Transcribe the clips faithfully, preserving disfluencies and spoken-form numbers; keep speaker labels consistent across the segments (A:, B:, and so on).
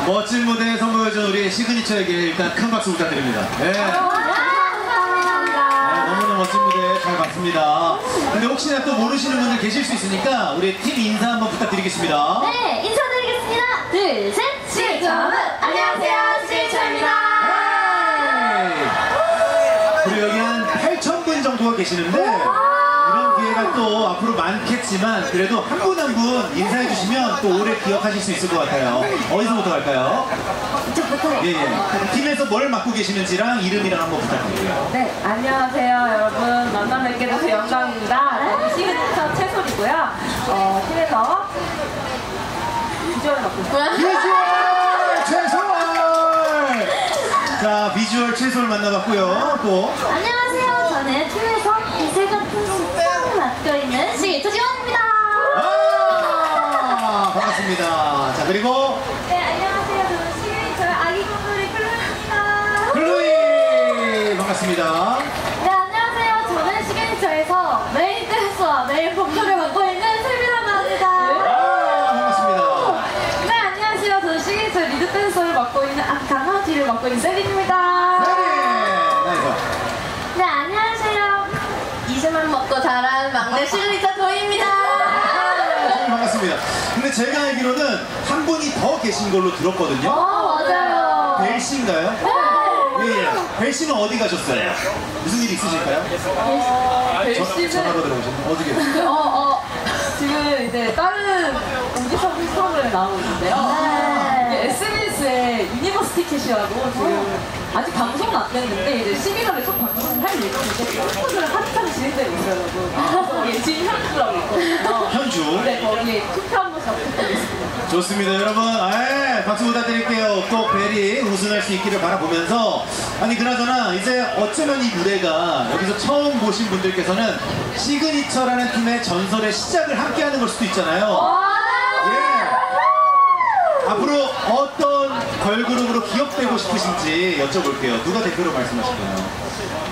A: 멋진 무대 선보여준 우리 시그니처에게 일단 큰 박수 부탁드립니다. 네. 네, 너무나 멋진 무대 잘 봤습니다. 근데 혹시나 또 모르시는 분들 계실 수 있으니까 우리 팀 인사 한번 부탁드리겠습니다.
B: 네, 인사드리겠습니다. 둘, 셋, 시그니처. 안녕하세요, 시그니처입니다.
A: 네. 그리고 여기 한 팔천 분 정도가 계시는데 이런 기회가 또 앞으로 많겠지만 그래도 한 분 한 분 인사해 주시면 또 오래 기억하실 수 있을 것 같아요. 어디서부터 갈까요?
B: 이쪽부터.
A: 예, 예. 팀에서 뭘 맡고 계시는지랑 이름이랑 한번 부탁드릴게요.
C: 네, 안녕하세요 여러분. 만나 뵙게 돼서 영광입니다. 저는 시그니처 채솔이고요. 어, 팀에서 비주얼을 맡고 있어요.
A: 비주얼 최솔! 자, 비주얼 최솔 만나봤고요. 또
B: 안녕하세요. 저는 팀에서 이슬 같은 숫자를 맡고 있는 시그니처 지원입니다.
A: 아, 반갑습니다. 자, 그리고
C: 네, 안녕하세요. 저는 시그니처의 아기 곰돌이 클루입니다.
A: 클로이 반갑습니다.
B: 네, 안녕하세요. 저는 시그니처에서 메인 댄서와 메인 보컬을 맡고 있는 세미라고 합니다.
A: 아, 반갑습니다.
C: 네, 안녕하세요. 저는 시그니처 리드 댄서를 맡고 있는 강하지를 맡고 있는 세린입니다.
A: 세리! 나이스.
B: 네, 안녕하세요.
C: 이슬만 먹고 자란 막내 시그니처 조이입니다.
A: 반갑습니다. 근데 제가 알기로는 한 분이 더 계신 걸로 들었거든요.
B: 어, 맞아요.
A: 벨 씨인가요?
B: 네.
A: 예, 예. 벨 씨는 어디 가셨어요? 무슨 일 있으실까요?
C: 벨씨는
A: 전화로 들어오셨나요? 어디 계세요?
C: 어, 어, 지금 이제 다른 오디션 프로그램에 나오고 있는데요.
B: 네.
C: 에스비에스의 유니버시티 캣이라고 지금 아직 방송은 안 됐는데 이제 십일월에 첫 방송을 할 예정인데 콘서트를 한참 진행되고 있어요, 여러분. 거기에 진현주라고 있거든요.
A: 현주.
C: 네, 거기에 투표 한 번씩 부탁드리겠습니다.
A: 좋습니다, 여러분. 아, 박수 부탁드릴게요. 또 벨이 우승할 수 있기를 바라보면서 아니 그나저나 이제 어쩌면 이 무대가 여기서 처음 보신 분들께서는 시그니처라는 팀의 전설의 시작을 함께하는 걸 수도 있잖아요. 예. 앞으로 어떤 걸그룹으로 기억되고 싶으신지 여쭤볼게요. 누가 대표로 말씀하실까요?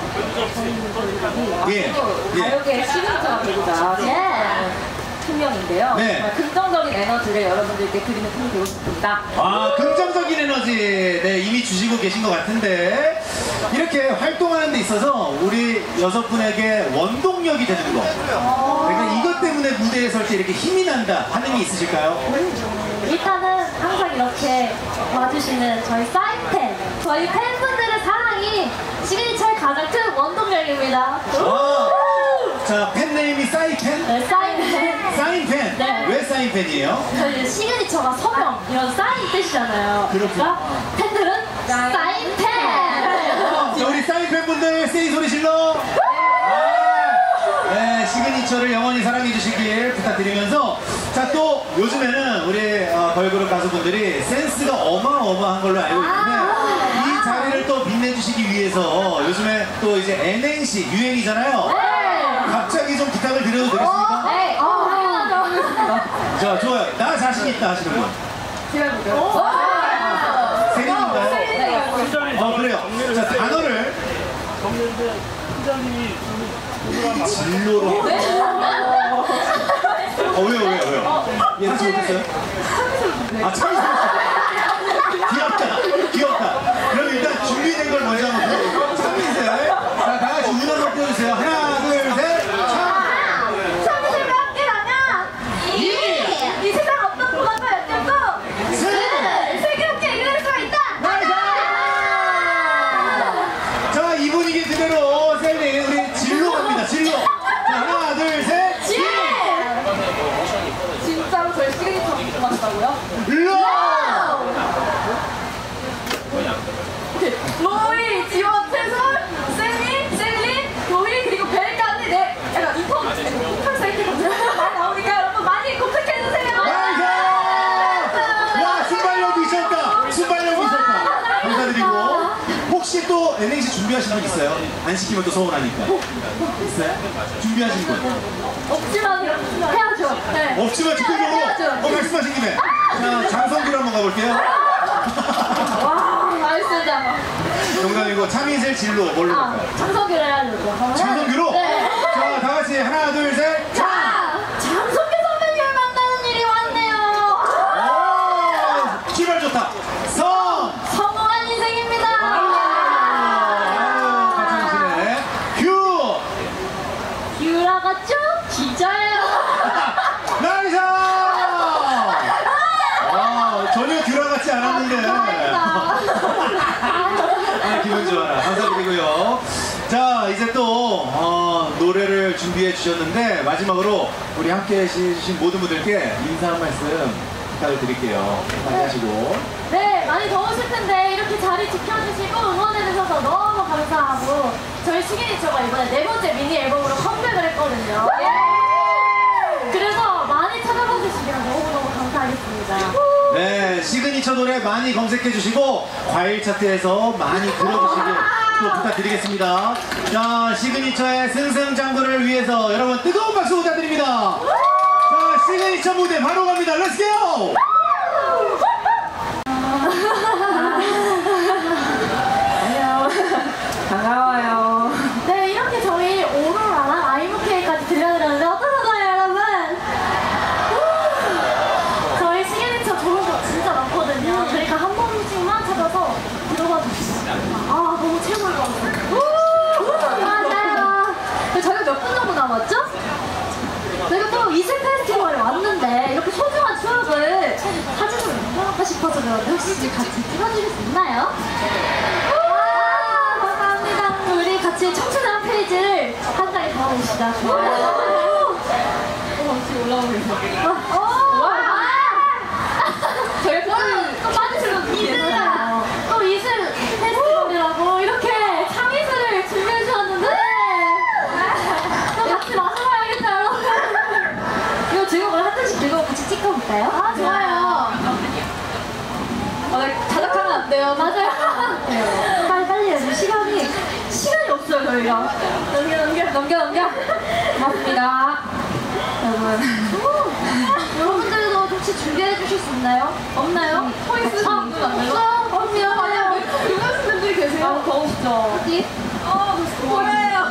A: 예. 예.
C: 가요계의 시그니처가 되고자
B: 예.
C: 팀명인데요.
A: 네.
C: 정말 긍정적인 에너지를 여러분들께 드리는 팀이 되고 싶습니다.
A: 아, 긍정적인 에너지 네, 이미 주시고 계신 것 같은데 이렇게 활동하는 데 있어서 우리 여섯 분에게 원동력이 되는 거 그러니까 이것 때문에 무대에 설 때 이렇게 힘이 난다 하는 게 있으실까요?
B: 일단은 항상 이렇게 와주시는 저희 사인팬, 저희 팬분들의 사랑이 시그니처의 가장 큰 원동력입니다.
A: 아, 자, 팬네임이 사인팬?
B: 네, 사인팬.
A: 사인팬?
B: 네.
A: 왜 사인팬이에요?
B: 저희 시그니처가 서명, 이런 사인 뜻이잖아요.
A: 그렇구나.
B: 그러니까 팬들은 사인팬!
A: 자, 우리 사인팬 분들 세이 소리 질러! 네, 시그니처를 영원히 사랑해 주시길 부탁드리면서 자, 또 요즘에는 우리 어, 걸그룹 가수분들이 센스가 어마어마한 걸로 알고 있는데 이 자리를 또 빛내주시기 위해서 요즘에 또 이제 엔엔씨 유행이잖아요.
B: 네.
A: 갑자기 좀 부탁을 드려도 되겠습니까?
B: 네, 어, 당연하죠.
A: 자, 좋아요. 나 자신 있다 하시는 분.
C: 제가 볼게요.
A: 세린인가요?
C: 네.
A: 어, 그래요. 자, 단어를 진로로. 어, 왜요, 왜요, 왜요? 예상치 못했어요? 아, 참이 귀엽다, 귀엽다. 그럼 일단 준비된 걸 먼저 한번 보여주세요. 참이슬. 자, 다 같이 운 한번 띄워주세요. 하나, 둘, 셋. 참.
B: 참이슬과 함께라면 이! 이 세상 어떤 보관과 역경도
A: 슬!
B: 슬기롭게 이겨낼 수가 있다!
A: 나이스! 자, 이 분위기 그대로 셀리 우리 진로 갑니다. 진로. 자, 하나, 둘, 셋.
C: 진짜로 저희 시그니처 맞다고요?
A: 로!
C: 로이, 지원, 채솔, 세미, 셀린, 로이 그리고 벨까지 네 약간 인턴 인턴 사이트거든요. 많이 나오니까 여러분 많이 검색해주세요.
A: 나이스! 와, 순발력이 있었다. 순발력이 있었다. 감사드리고 혹시 또 엔엔씨 준비하신 분 있어요? 안 시키면 또 서운하니까. 있어요? 준비하신 분?
B: 없지만 해야죠. 네.
A: 없지만 즉흥적으로
B: 해야죠.
A: 어, 말씀하신 김에 자, 장성규로 한번 가볼게요.
B: 와, 나이스다.
A: 농담이고 참이슬 진로 뭘로
B: 아,
A: 갈까요?
B: 장성규를 해야죠.
A: 장성규로?
B: 네.
A: 자, 다 같이 하나, 둘, 셋.
B: 자, 장성규 선배님을 만나는 일이 왔네요.
A: 오, 출발 좋다. 같지 않았는데. 아, 기분 좋아라. 감사드리고요. 자, 이제 또 어, 노래를 준비해 주셨는데 마지막으로 우리 함께 해주신 모든 분들께 인사 한 말씀 부탁드릴게요. 많이 하시고.
B: 네, 많이 더우실 텐데 이렇게 자리 지켜주시고 응원해주셔서 너무 감사하고 저희 시그니처가 이번에 네 번째 미니 앨범으로 컴백을 했거든요. 그래서 많이 찾아봐 주시면 너무너무 감사하겠습니다.
A: 네, 시그니처 노래 많이 검색해 주시고 과일 차트에서 많이 들어주시길 또 부탁드리겠습니다. 자, 시그니처의 승승장구를 위해서 여러분 뜨거운 박수 부탁드립니다. 자, 시그니처 무대 바로 갑니다. 렛츠 고!
C: 안녕. 반가워요.
B: 네, 이렇게 저희 오로라랑 아이무케이까지 들려드렸는데 어떠셨나요, 여러분? 저희 시그니처 좋은 거 진짜 많거든요. 그러니까 한 번씩만 찾아서 들어봐 주시죠. 아, 너무 최고인 것 같아요. 맞아요. 저희가 몇 분 정도 남았죠? 저희가 또 이슬 페스티벌에 왔는데 이렇게 소중한 추억을 사진으로 남겨놓고 싶어서 그런데 혹시 같이 찍어주실 수 있나요? 와, 감사합니다. 우리 같이 청춘한 페이지를 한 장에 담아봅시다.
C: 어, 지금 올라오고 있어요.
B: 와!
C: 저희
B: 또 빠지시면 이슬아! 또 이슬 페스티벌이라고 이렇게 참이슬을 준비해주셨는데 또 같이 마셔봐야겠다, 여러분. 이거 즐거운 한 잔씩 들고 같이 찍어볼까요? 아, 좋아요.
C: 어, 나 자작하면 안 돼요.
B: 맞아요. 빨리 빨리 해야지. 시간이 시간이 없어요 저희가. 넘겨 넘겨 넘겨 넘겨.
C: 고맙습니다. 여러분.
B: 여러분들도 혹시 준비해 주실 수 있나요? 없나요?
C: 포인트
B: 아,
C: 정도 안 돼요?
B: 없어요. 없어요.
C: 아니야, 유명하신 분들이 계세요.
B: 아,
C: 더우시죠?
B: 어디?
C: 어, 뭐예요?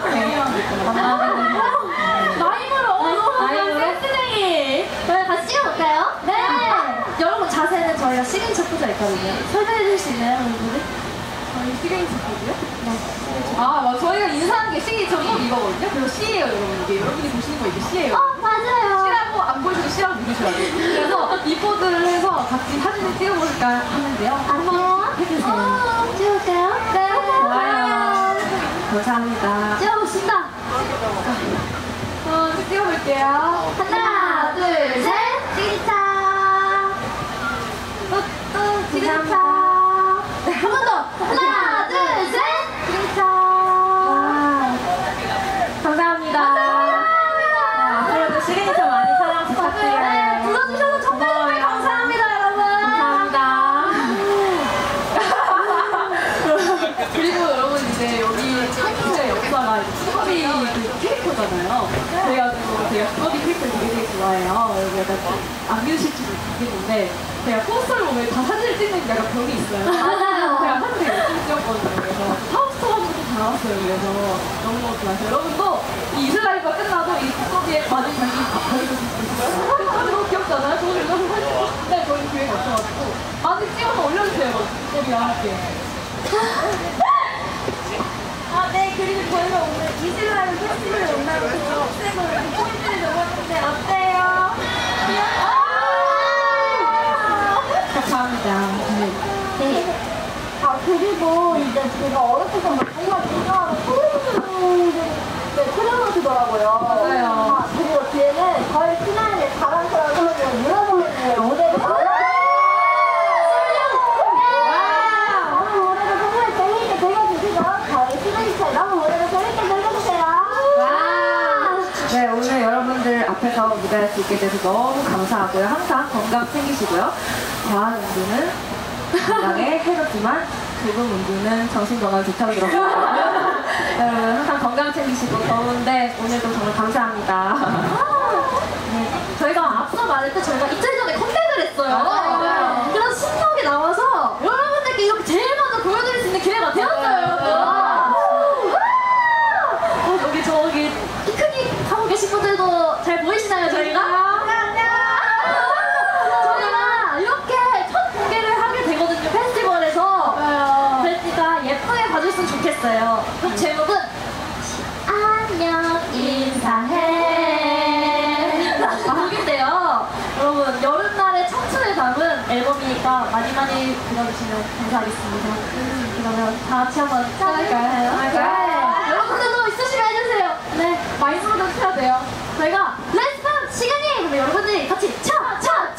B: 라임으로 어,
C: 라임으로?
B: 센스쟁이. 저희 같이 찍어볼까요? 네. 여러분 자세는 저희가 시그니처 포즈가 있거든요. 설명해 주실 수 있나요, 여러분들?
C: 저희 시그니처 거고요? 네. 아, 맞아. 저희가 인사하는 게 시그니처 꼭 이거거든요. 그래서 C예요, 여러분. 이게 여러분이 보시는 거 이게 C예요.
B: 어, 맞아요.
C: C라고 안 보이셔도 C라고 누르셔야 돼요. 그래서 이 포즈를 해서 같이 사진을 찍어볼까 하는데요.
B: 안녕.
C: 해주세요.
B: 어, 찍을까요? 네.
C: 좋아요. 감사합니다.
B: 찍어봅시다.
C: 어, 찍어볼게요.
B: 하나, 둘, 셋. 시그니처. 또, 또, 시그니처. 한 번 더. 하나, 둘, 셋. 시그니처.
C: 감사합니다. 네, 앞으로도 시그니처 많이 사랑
B: 네,
C: 부탁드려요.
B: 불러주셔서 정말 정말
C: 고마워요.
B: 감사합니다, 여러분.
C: 감사합니다. 그리고 여러분 이제 여기 창의의 역사가 수거비 그 캐릭터잖아요. 그래가지고 제가 수거비 캐릭터 되게 되게 좋아해요. 여기 약간 안겨주실지도 모르겠는데 제가 포스터를 보면 다 사진을 찍는 약간 벽이 있어요.
B: 맞아요.
C: 제가 사진 되게 열심히 찍었거든요. 그래서 하우스토어 한번도 다 나왔어요. 그래서 너무너무 좋아서 여러분도 이 이슬라이브가 끝나도 이 수거비에 많은 관심 가지고 있으시고요. 너무 귀엽잖아요. 저도 이거 사진 찍고 싶은데 저희 기회가 없어가지고 많이 찍어서 올려주세요. 수거비와 함께.
B: 아, 네. 그리고 저희가 오늘 이슬라임 페스티벌에 온다고 학생을 포인트를 넣었는데 어때요?
C: 감사합니다.
B: 네. 아, 그리고 이제 제가 어렸을 때 정말 좋아하는 트레이너들이 네, 트레이너시더라고요.
C: 맞아요.
B: 아, 그리고 뒤에는 저희 신화의 자랑스러운 선배님, 유나 선배님의 무대를 보여요. 다음 무대도 정말 재미있게 즐겨주시고 저희 시그니처 다음 무대도 재미있게 즐겨주세요.
C: 네, 오늘 여러분들 앞에서 무대할 수 있게 돼서 너무 감사하고요. 항상 건강 챙기시고요. 과한 운동은 건강에 해롭지만 좁은 운동은 정신 건강에 좋다고 들었습니다. 여러분 항상 건강 챙기시고 더운데 오늘도 정말 감사합니다.
B: 네, 저희가 앞서 말할 때 저희가 이틀 전에 컴백을 했어요.
C: 맞아요.
B: 그래서 신나게 나와서 여러분들께 이렇게 제일 먼저 보여드릴 수 있는 기회가 되었어요, 여러분. 어, 여기 저기 피크닉 하고 계신 분들도 잘 보이시나요, 저희가? 안녕. 저희가 이렇게 첫 공개를 하게 되거든요, 페스티벌에서. 그러니까 예쁘게 봐줬으면 좋겠어요. 그럼 제목은 안녕 인사해. 곡인데요. 여러분 여름날의 청춘을 담은 있으니까 많이 많이 들어주시면 감사하겠습니다. 그러면 다 같이 한번 짠할까요?
C: 할까요?
B: 여러분들도 있으시면 해주세요. 네, 마이크로도 켜야 돼요. 저희가 렛츠팝 시간이에요. 그러면 여러분들이 같이 차, 차,